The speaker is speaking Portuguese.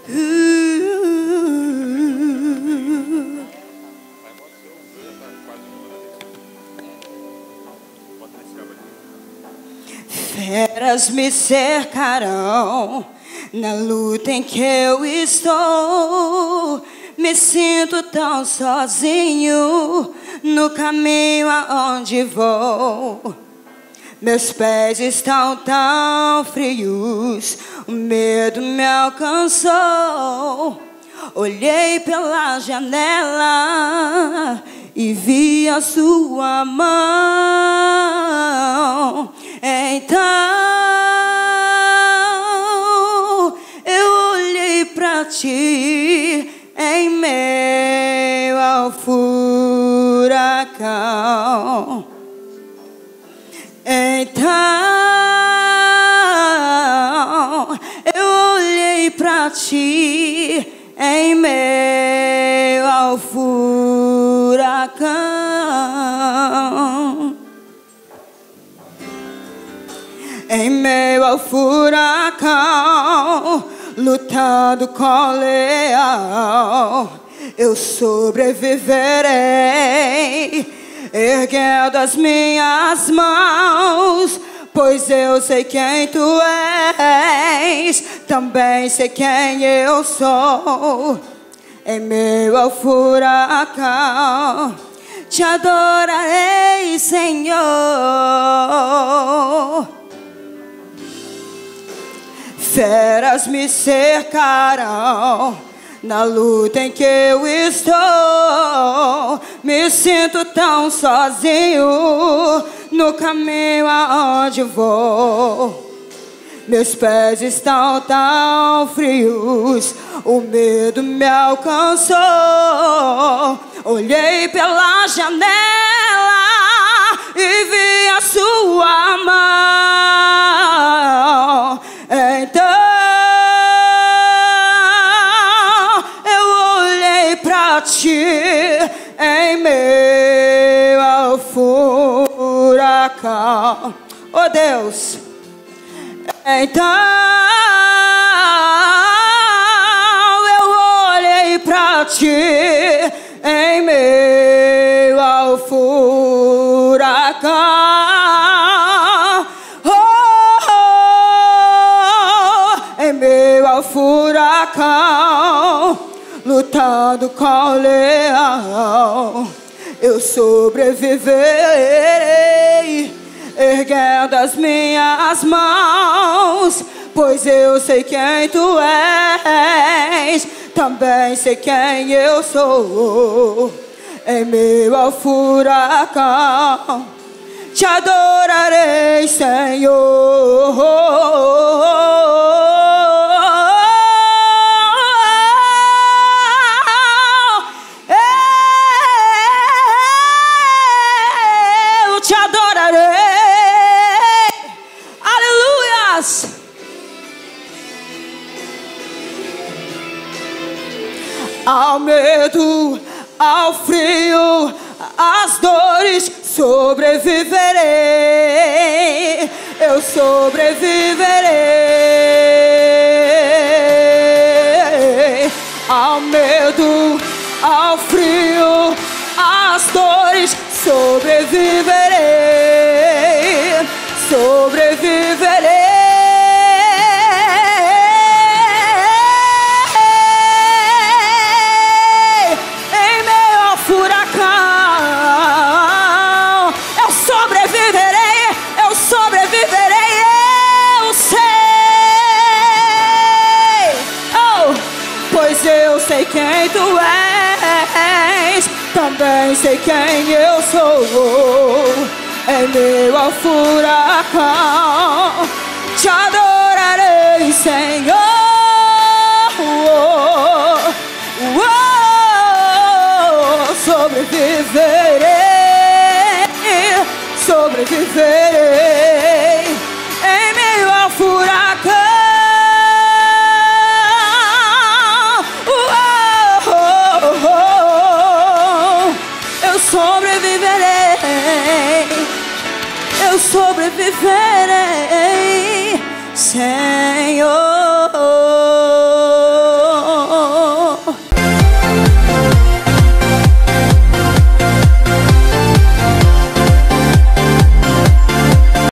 Feras me cercarão na luta em que eu estou. Me sinto tão sozinho no caminho aonde vou. Meus pés estão tão frios, o medo me alcançou. Olhei pela janela e vi a sua mão. Então eu olhei pra ti em meio ao furacão. Então eu olhei pra ti em meio ao furacão. Em meio ao furacão, lutando com o leão, eu sobreviverei, erguendo as minhas mãos, pois eu sei quem tu és, também sei quem eu sou. Em meio ao furacão, te adorarei, Senhor. Feras me cercarão na luta em que eu estou. Me sinto tão sozinho no caminho aonde vou. Meus pés estão tão frios, o medo me alcançou. Olhei pela janela e vi a sua mão. Então eu olhei pra ti em meio ao furacão. Oh Deus. Então eu olhei pra ti em meio ao furacão. Em meio ao furacão, lutando com o leão, eu sobreviverei, erguendo as minhas mãos, pois eu sei quem tu és, também sei quem eu sou. Em meio ao furacão, te adorarei, Senhor. Eu te adorarei. Aleluias. Ao medo, ao frio, às dores, sobreviverei. Eu sobreviverei. Ao medo, ao frio, às dores, sobreviverei. Sobreviverei. Eu sei quem tu és, também sei quem eu sou. Em meio ao furacão, te adorarei, Senhor. Sobreviverei, sobreviverei. Em meio ao furacão, sobreviverei, eu sobreviverei, Senhor.